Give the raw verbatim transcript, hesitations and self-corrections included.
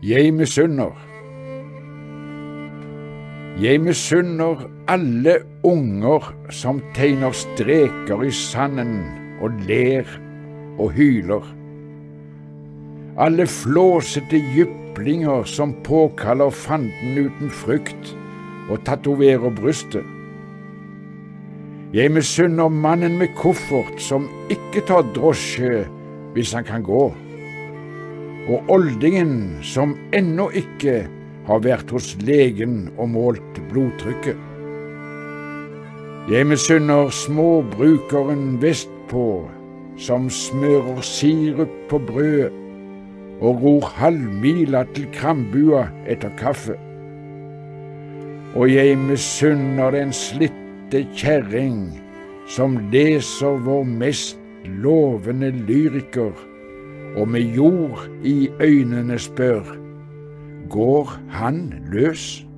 Jeg misunner. Jeg misunner alle unger som tegner streker i sanden og ler og hyler. Alle flåsete jyplinger som påkaller fanden uten frykt og tatoverer brystet. Jeg misunner mannen med koffert som ikke tar drosje hvis han kan gå, og oldingen som ennå ikke har vært hos legen og målt blodtrykket. Jeg misunner småbrukeren vestpå som smører sirup på brød og ror halvmila til Krambua etter kaffe. Og jeg misunner den slitte kjerring som leser vår mest lovende lyriker, og med jord i øynene spør, går han løs?